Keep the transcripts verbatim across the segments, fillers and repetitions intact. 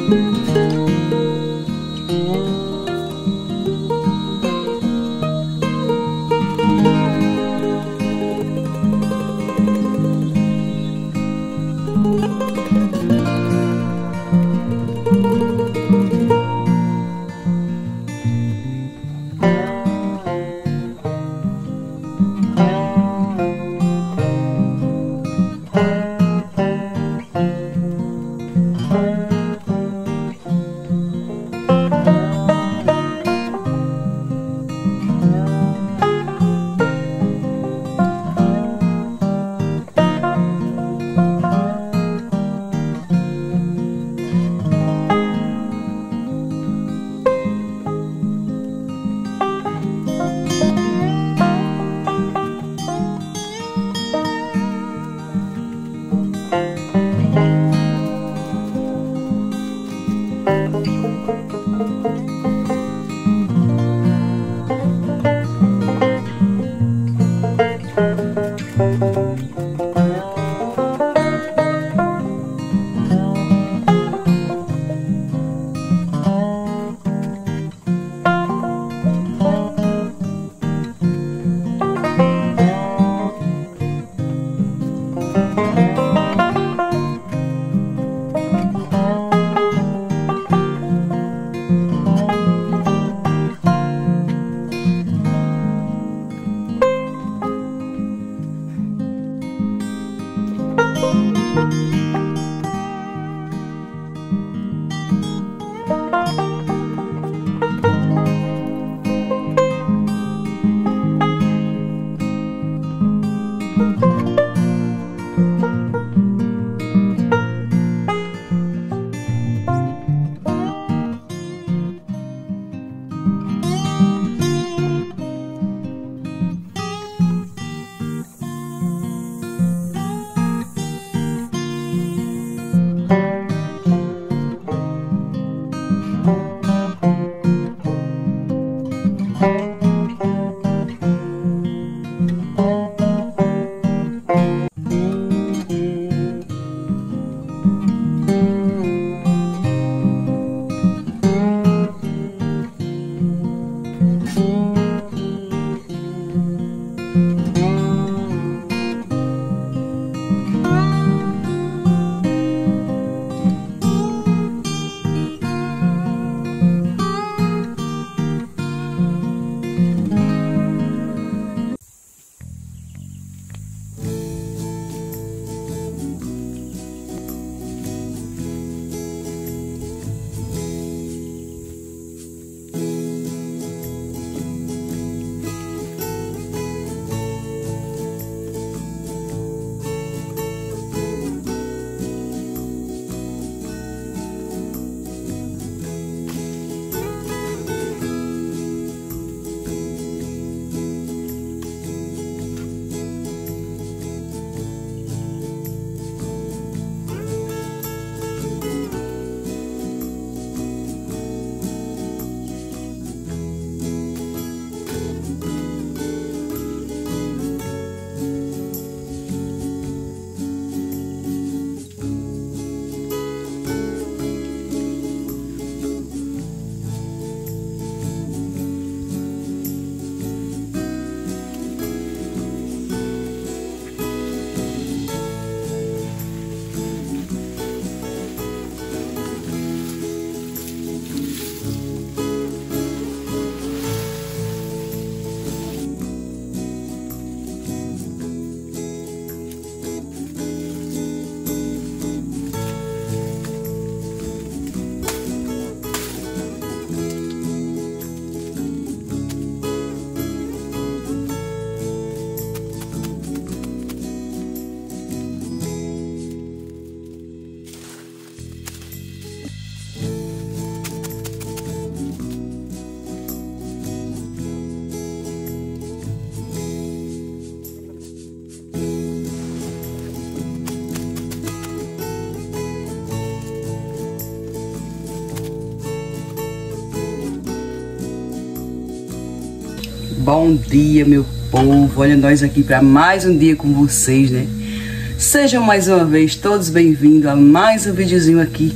Bom dia, meu povo, olha nós aqui para mais um dia com vocês, né? Sejam mais uma vez todos bem-vindos a mais um videozinho aqui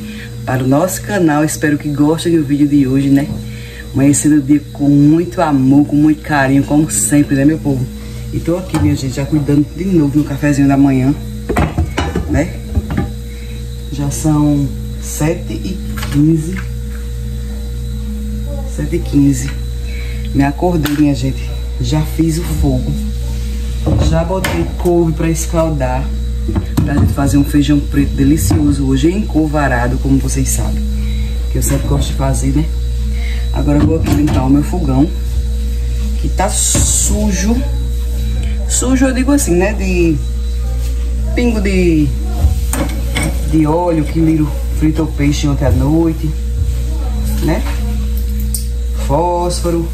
para o nosso canal. Espero que gostem do vídeo de hoje, né? Amanhecendo o dia com muito amor, com muito carinho, como sempre, né, meu povo? E tô aqui, minha gente, já cuidando de novo no cafezinho da manhã, né? Já são sete e quinze. sete e quinze. Me acordei, minha gente. Já fiz o fogo. Já botei couve para escaldar. Pra gente fazer um feijão preto delicioso hoje, encovarado, como vocês sabem. Que eu sempre gosto de fazer, né? Agora eu vou aqui limpar o meu fogão, que tá sujo. Sujo eu digo assim, né? De pingo de, de óleo que Liro fritou peixe ontem à noite, né? Fósforo.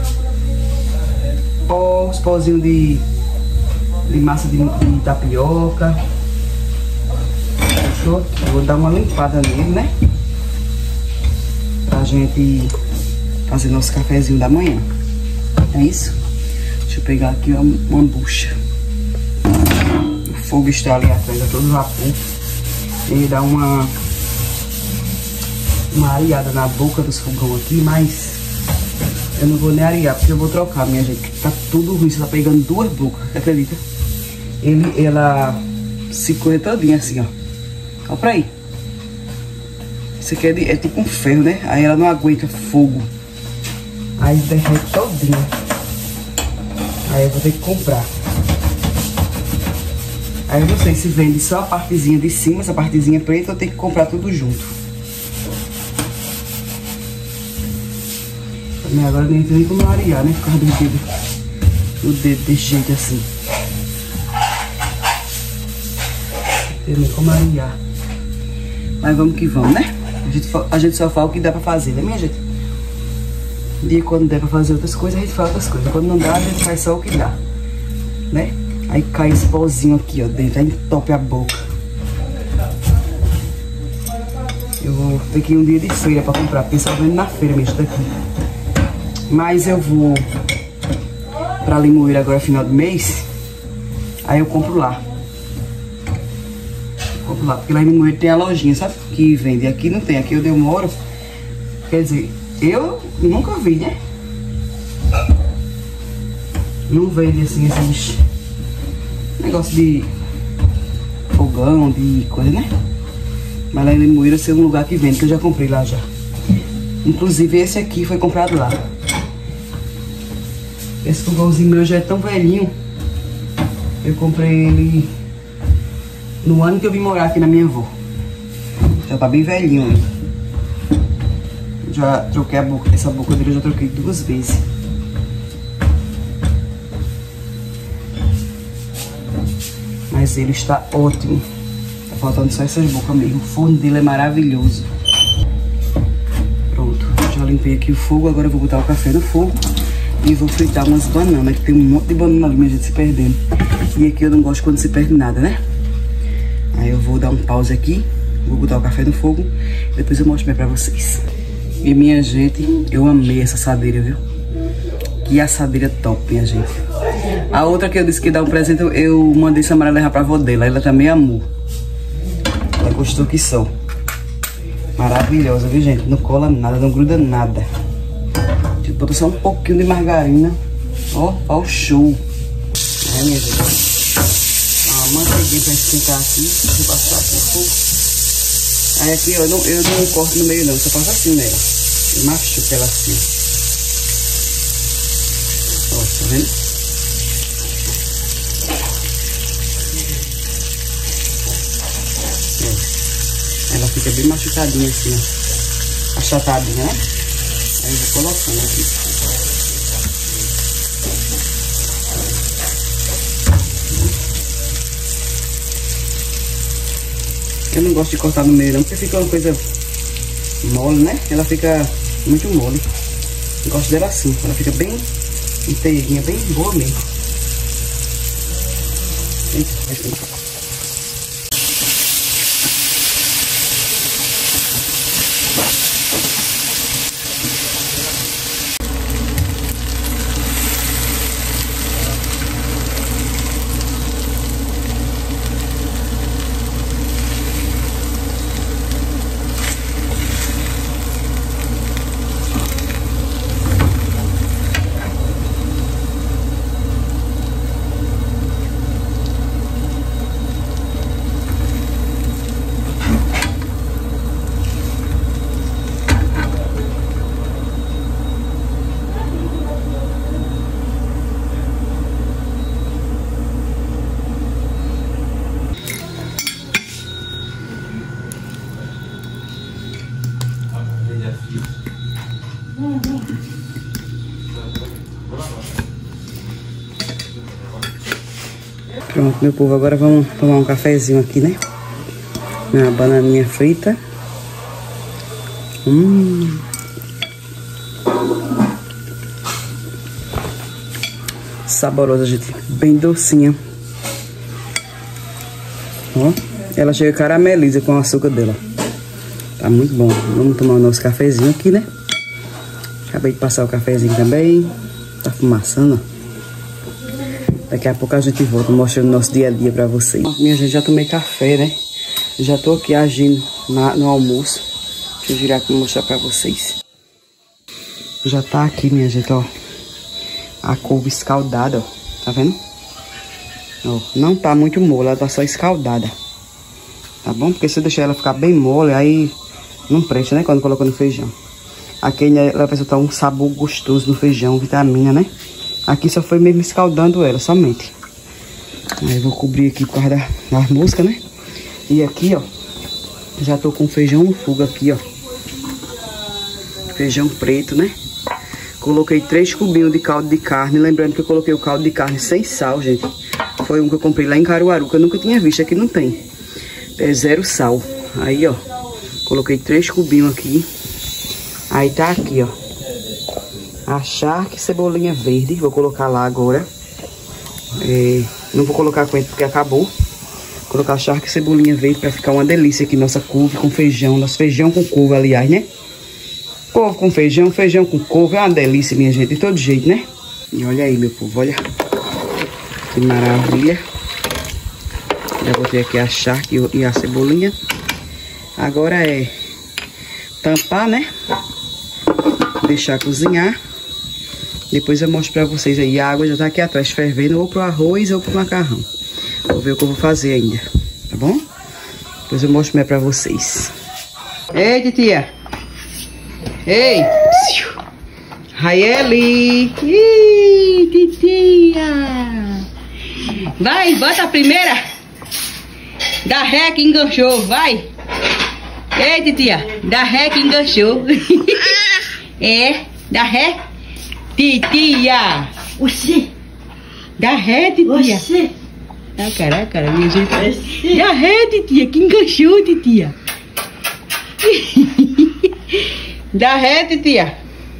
Pó, os pozinhos de, de massa de, de tapioca. Fechou? Eu vou dar uma limpada nele, né? Pra gente fazer nosso cafezinho da manhã. É isso? Deixa eu pegar aqui uma, uma bucha. O fogo está ali atrás, a todo vapor. Ele dá uma uma areada na boca dos fogão aqui, mas eu não vou nem arear, porque eu vou trocar, minha gente. Tá tudo ruim, você tá pegando duas bocas, acredita? Ele, ela se corre todinha assim, ó. Olha pra aí. Isso aqui é, de, é tipo um ferro, né? Aí ela não aguenta fogo. Aí derrete todinha. Aí eu vou ter que comprar. Aí eu não sei se vende só a partezinha de cima, essa partezinha preta, ou tem que comprar tudo junto. Também agora nem tem como arear, né? Por causa do dedo. O dedo desse jeito assim. Não tem nem como arear. Mas vamos que vamos, né? A gente, a gente só fala o que dá pra fazer, né, minha gente? Um dia, quando der pra fazer outras coisas, a gente faz outras coisas. Quando não dá, a gente faz só o que dá, né? Aí cai esse pozinho aqui, ó, dentro. Aí entope a boca. Eu vou ter que ir um dia de feira pra comprar, porque só vendo na feira mesmo daqui. Mas eu vou pra Limoeiro agora, final do mês. Aí eu compro lá. Compro lá, porque lá em Limoeiro tem a lojinha, sabe? Que vende. Aqui não tem, aqui eu demoro. Quer dizer, eu nunca vi, né? Não vende assim esses negócio de fogão, de coisa, né? Mas lá em Limoeiro é um lugar que vende, que eu já comprei lá já. Inclusive esse aqui foi comprado lá. Esse fogãozinho meu já é tão velhinho. Eu comprei ele no ano que eu vim morar aqui na minha avó. Já tá bem velhinho ele. Já troquei a boca, essa boca dele eu já troquei duas vezes. Mas ele está ótimo. Tá faltando só essas bocas mesmo. O forno dele é maravilhoso. Pronto, já limpei aqui o fogo. Agora eu vou botar o café no fogo e vou fritar umas bananas, que tem um monte de banana ali, minha gente, se perdendo. E aqui eu não gosto quando se perde nada, né? Aí eu vou dar um pause aqui, vou botar o café no fogo, depois eu mostro bem pra vocês. E minha gente, eu amei essa assadeira, viu? Que assadeira top, minha gente. A outra que eu disse que dá um presente, eu mandei Samara levar pra avó dela, ela também amou. Ela gostou que são. Maravilhosa, viu, gente? Não cola nada, não gruda nada. Tipo, botou só um pouquinho de margarina. Ó, ó o show. É, minha gente. Uma manteiguinha pra esquentar aqui. Deixa eu passar aqui um pouco. Aí aqui, ó, eu não, eu não corto no meio não, só passo assim nela. E machuca ela assim. Ó, tá vendo? É. Ela fica bem machucadinha assim, ó. Achatadinha, né? Aí eu vou colocando aqui. Eu não gosto de cortar no meio não, porque fica uma coisa mole, né? Ela fica muito mole. Eu gosto dela assim, ela fica bem inteirinha, bem boa mesmo. Eita, Pronto, meu povo, agora vamos tomar um cafezinho aqui, né? Uma bananinha frita. Hum. Saborosa, gente. Bem docinha. Ó, ela chega carameliza com o açúcar dela. Tá muito bom. Vamos tomar o nosso cafezinho aqui, né? Acabei de passar o cafezinho também. Tá fumaçando, ó. Daqui a pouco a gente volta mostrando o nosso dia a dia pra vocês. Minha gente, já tomei café, né? Já tô aqui agindo na, no almoço. Deixa eu girar aqui e mostrar pra vocês. Já tá aqui, minha gente, ó. A couve escaldada, ó. Tá vendo? Ó, não tá muito mole, ela tá só escaldada. Tá bom? Porque se eu deixar ela ficar bem mole, aí não presta, né? Quando coloca no feijão. Aqui ela vai soltar um sabor gostoso no feijão, vitamina, né? Aqui só foi mesmo escaldando ela, somente. Aí eu vou cobrir aqui por causa da, das moscas, né? E aqui, ó, já tô com feijão no fogo aqui, ó. Feijão preto, né? Coloquei três cubinhos de caldo de carne. Lembrando que eu coloquei o caldo de carne sem sal, gente. Foi um que eu comprei lá em Caruaru, que eu nunca tinha visto. Aqui não tem. É zero sal. Aí, ó. Coloquei três cubinhos aqui. Aí tá aqui, ó. A charque, cebolinha verde. Vou colocar lá agora. É, não vou colocar coentro porque acabou. Vou colocar a charque, cebolinha verde pra ficar uma delícia aqui. Nossa couve com feijão. Nosso feijão com couve, aliás, né? Couve com feijão, feijão com couve. É uma delícia, minha gente. De todo jeito, né? E olha aí, meu povo. Olha. Que maravilha. Já botei aqui a charque e a cebolinha. Agora é tampar, né? Deixar cozinhar. Depois eu mostro pra vocês aí. A água já tá aqui atrás fervendo, ou pro arroz ou pro macarrão. Vou ver o que eu vou fazer ainda. Tá bom? Depois eu mostro mais pra vocês. Ei, titia. Ei. Raieli. Ih, titia. Vai, bota a primeira. Dá ré que enganchou, vai. Ei, titia. Dá ré que enganchou. É, dá ré. Titia! Oxi! Dá ré, titia! Oxi! Ah, caraca, minha gente! Oxi. Dá ré, titia! Que enganchou, titia! Dá ré, titia!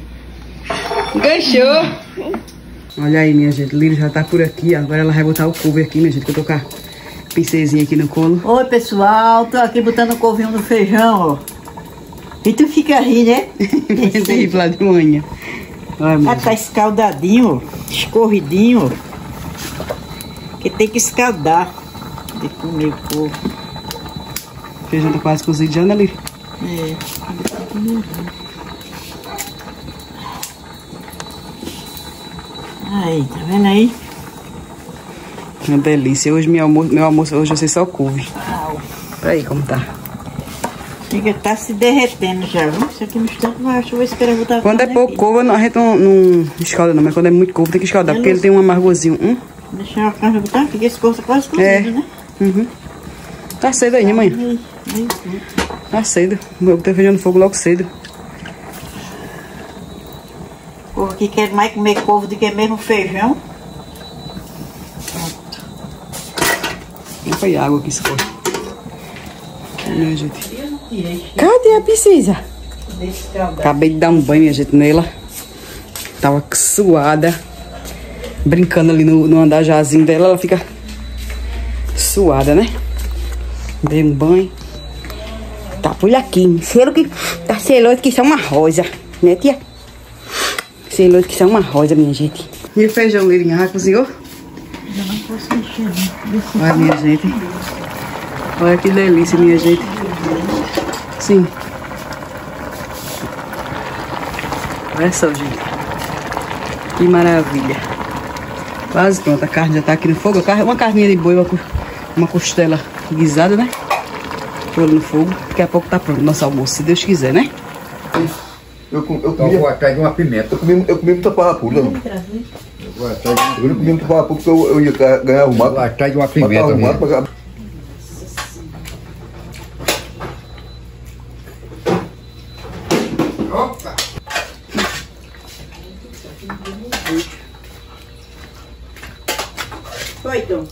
Enganchou! Olha aí, minha gente, Lília já tá por aqui. Agora ela vai botar o couve aqui, minha gente, que eu tô com a pincezinha aqui no colo. Oi, pessoal! Tô aqui botando o couvinho no feijão, ó. E tu fica aí, né? Pensei lá de manhã. Ah, tá escaldadinho, escorridinho. Que tem que escaldar de comer o couve. O feijão tá quase cozido já, né, Lília? É. Aí, tá vendo aí? Uma delícia. Hoje meu almoço, meu almoço hoje vai ser só couve. Olha aí como tá. Fica, tá se derretendo já, viu? Isso aqui no instante vai, eu vou esperar botar. Quando é pouco couve, a gente não, não escalda não, mas quando é muito couve tem que escaldar, eu porque não... ele tem um amargozinho. Hum? Deixa a carne botar, porque esse corpo tá quase cozido, é. Né? Uhum. Tá cedo aí, né, mãe? Aí, aí, tá cedo. Eu botei feijão no fogo logo cedo. O povo aqui quer mais comer couve do que mesmo feijão. Pronto. Não foi água que escorre. Minha gente. Cadê a princesa? Acabei de dar um banho, minha gente, nela. Tava suada. Brincando ali no, no andajazinho dela, ela fica suada, né? Dei um banho. Tá por aqui. Cheiro que tá seloso que são uma rosa, né, tia? Seloso que são uma rosa, minha gente. E o feijão, Lirinha, já cozinhou? Já não posso mexer, né? Olha, minha gente. Olha que delícia, minha gente. Sim. Olha só, gente. Que maravilha. Quase pronto. A carne já tá aqui no fogo. Uma carninha de boi, uma costela guisada, né? Tô no fogo. Daqui a pouco tá pronto o nosso almoço, se Deus quiser, né? Eu, eu, eu comi, vou atrás de uma pimenta. Eu comi, eu comi muita farrapura. Eu vou atrás de uma... Eu não comi muita farrapura porque eu, eu ia ganhar arrumado. Eu vou atrás de uma pimenta mesmo. Foi, Tom.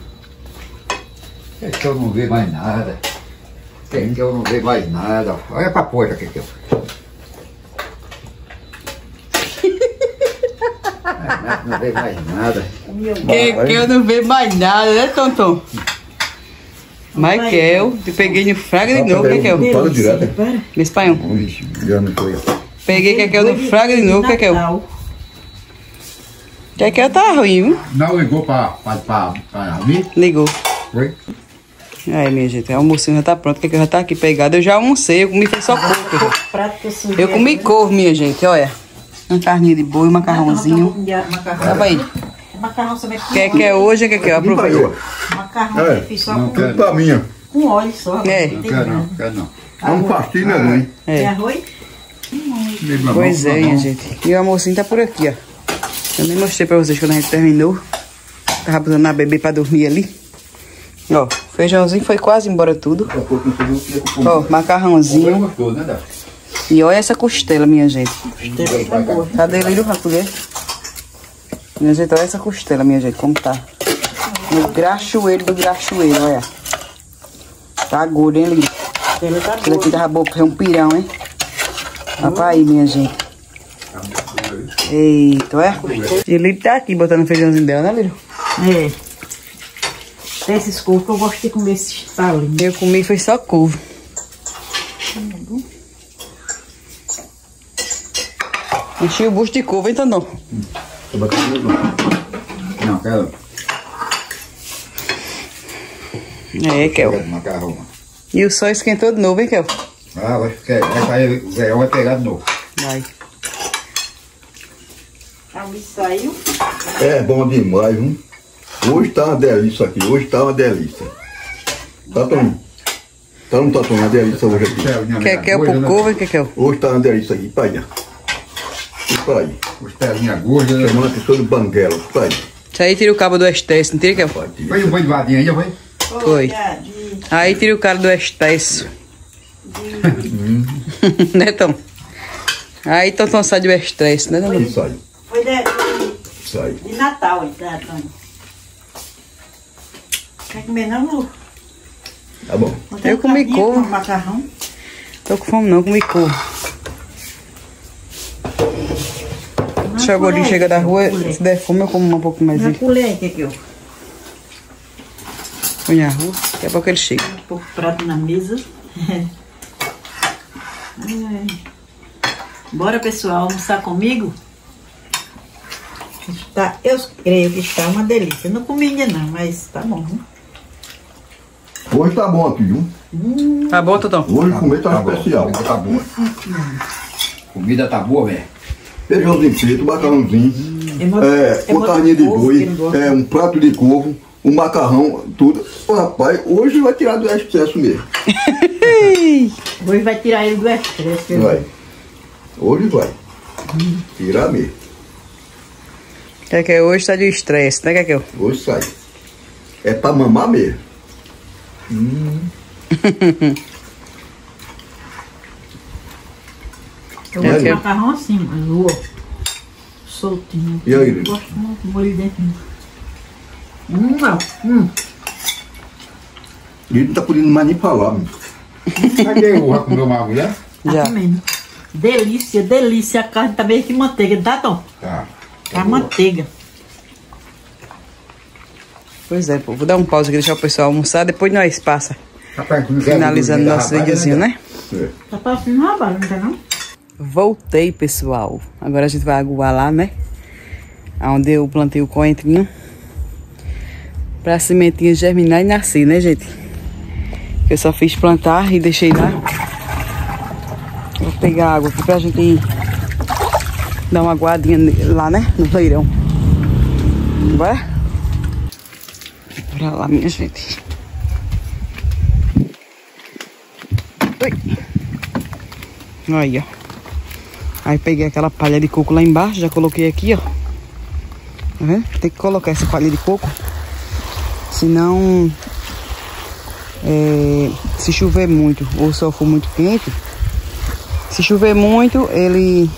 É que eu não vejo mais nada. É que eu não vejo mais nada. Olha pra porta aqui, que eu... Não vejo mais nada. Que, que eu não vejo mais nada, né, Tonton? Michael, eu peguei no fraga de novo, que que eu? Fala direto. Me espanhol. Já não foi. Peguei que que eu no fraga de novo, que que eu? Que que eu tá ruim, viu? Não ligou pra, pra, pra, pra mim? Ligou. Foi? Aí, minha gente, o almocinho já tá pronto, que que já tá aqui pegado. Eu já almocei, eu comi foi só couve. Eu comi couve, minha gente, olha. Uma carninha de boi, um macarrãozinho. Tava aí. Macarrão também com Quer que é hoje, quer que é? Aproveita. Macarrão É, eu fiz só não com, quero pra minha. com óleo só. É. Não Não tem quero não, nada. quero não. É um pastinho, né, mãe? Tem É. arroz? Pois é, minha gente. E o almocinho tá por aqui, ó. Eu nem mostrei pra vocês quando a gente terminou. Tava botando a bebê pra dormir ali. Ó, feijãozinho foi quase embora tudo. Ó, macarrãozinho. Gostou, né, Dá? E olha essa costela, minha gente. Tá boa. Cadê ele, a colher? Minha gente, olha essa costela, minha gente, como tá. No graxoeiro do graxoeiro, olha. Tá gordo, hein, Lili? Ela tá Aquilo aqui boa. tava bom, é um pirão, hein? Olha pra aí, minha gente. Eita, olha. E Lili tá aqui botando o feijãozinho dela, né, Lili? É. Tem esses couves que eu gosto de comer esses talinhos. Eu comi foi só couve. Enchi o bucho de couve, então não. Não, quero. É, Kel. Quero macarrão. E o sol esquentou de novo, hein, Kel? Ah, vai ficar. Vai sair, o verão vai pegar de novo. Vai. A Luiz saiu. É bom demais, viu? Hoje tá uma delícia aqui, hoje tá uma delícia. Tá tão. Tá não tá tão uma delícia hoje aqui. Quer que é por couve, que que é? Hoje tá uma delícia aqui, pai. E pai. Costelinha gorda, né? Chamando a pessoa do banguela, pai. Isso aí tira o cabo do excesso, não tira, Kel? Pai, tira. Foi um banho de vadinha aí, já foi? Foi. De, Aí tira o cabo do excesso. de, Né, Tom? Aí Tonton sai do estresse, né, Tom? Aí sai, foi de, de, sai. de Natal, hein, tá, Tony? Quer comer não, Lu? Tá bom. Não tem Eu comi carninha couve. com macarrão. Tô com fome não, comi couve. Deixa o gordinho chegar da rua, se der fome eu como um pouco mais Na aí. colher, que que eu... Põe na rua, daqui a pouco ele chega. Pôr o prato na mesa. Ai, ai. Bora, pessoal, almoçar comigo? Está, eu creio que está uma delícia. Não comi ainda não, mas tá bom. Né? Hoje tá bom aqui, viu? Tá bom, Totão? Hoje comer tá, bom, especial. comida tá boa. Comida tá boa, velho. Feijãozinho frito, macarrãozinho, Eu é, eu uma carninha de couve, boi, que não gosto. é, um prato de couve, um macarrão, tudo. Ô, rapaz, hoje vai tirar do excesso mesmo. Hoje vai tirar ele do estresse. Vai. Hoje vai. Tirar mesmo. Quer que hoje tá de estresse, né, Kekel? Hoje sai. É pra mamar mesmo. Eu gosto de É. macarrão assim, mas o soltinho. E aí, Eu gosto muito de molho dentro. Hum, não. Hum. Ele não tá podendo mais nem falar. Meu. Cadê o já comeu uma mulher? Tá Já. comendo. Delícia, delícia. A carne tá meio que manteiga, tá, Tom? Tá. Tá manteiga. Pois é, pô. Vou dar um pause aqui, deixar o pessoal almoçar, depois nós passa. Rapaz, tu não quer Finalizando dormir da nosso rapaz, videozinho, né? É. Tá passando rabado, não tá não? Voltei, pessoal. Agora a gente vai aguar lá, né? Onde eu plantei o coentrinho. Pra sementinha germinar e nascer, né, gente? Eu só fiz plantar e deixei lá. Vou pegar água aqui pra gente ir dar uma aguadinha lá, né? No leirão. Bora? Bora lá, minha gente. Oi. Aí, ó. Aí peguei aquela palha de coco lá embaixo, já coloquei aqui, ó. Tá vendo? Tem que colocar essa palha de coco. Senão, é, se chover muito ou o sol for muito quente, se chover muito, ele,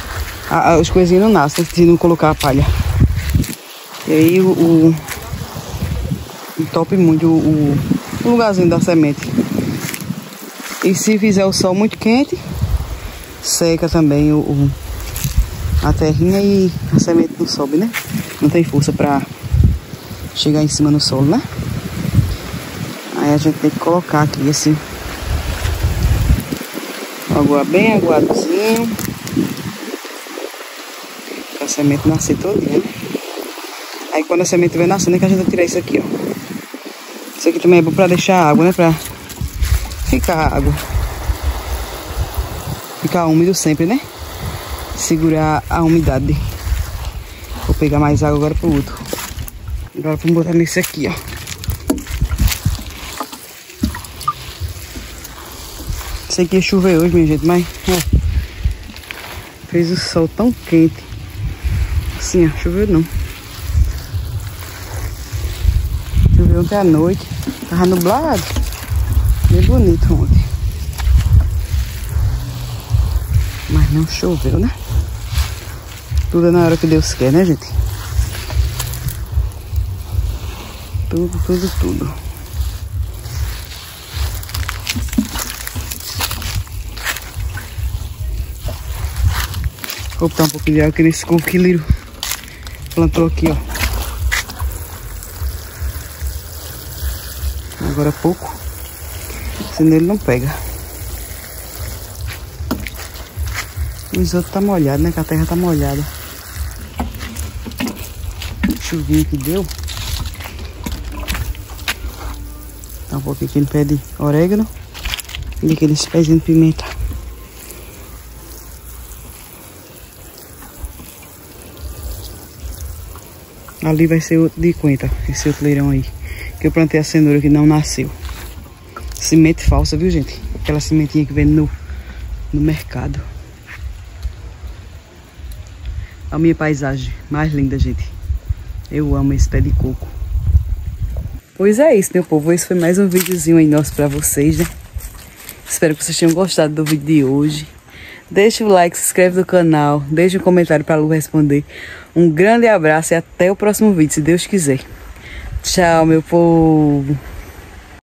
a, a, os coisinhos não nascem se não colocar a palha. E aí o, o, Entope muito o, o lugarzinho da semente. E se fizer o sol muito quente, seca também o, o, a terrinha e a semente não sobe, né? Não tem força pra chegar em cima no solo, né? Aí a gente tem que colocar aqui esse água bem aguadozinho. Pra a semente nascer todinha, né? Aí quando a semente vai nascendo é que a gente vai tirar isso aqui, ó. Isso aqui também é bom pra deixar água, né? Pra ficar água. Ficar úmido sempre, né? Segurar a umidade. Vou pegar mais água agora pro outro. Agora vamos botar nesse aqui, ó. Isso aqui ia chover hoje, minha gente, mas ó, fez o sol tão quente. Assim, ó, choveu não. Choveu ontem à noite. Tava nublado. Bem bonito ontem. Mas não choveu, né? Tudo é na hora que Deus quer, né, gente? Tudo, tudo, tudo. Vou botar um pouquinho de água aqui nesse coco que Liro plantou aqui, ó. Agora é pouco, senão ele não pega. O isoto tá molhado, né? Que a terra tá molhada. Chuvinha que deu. Tá um pouquinho aqui no pé de orégano e aqueles pezinhos de pimenta. Ali vai ser outro de coentro, esse outro leirão aí. Que eu plantei a cenoura que não nasceu. Semente falsa, viu, gente? Aquela sementinha que vende no, no mercado. A minha paisagem mais linda, gente. Eu amo esse pé de coco. Pois é isso, meu povo. Esse foi mais um videozinho aí nosso pra vocês, né? Espero que vocês tenham gostado do vídeo de hoje. Deixa o like, se inscreve no canal. Deixa um comentário pra Lu responder. Um grande abraço e até o próximo vídeo, se Deus quiser. Tchau, meu povo.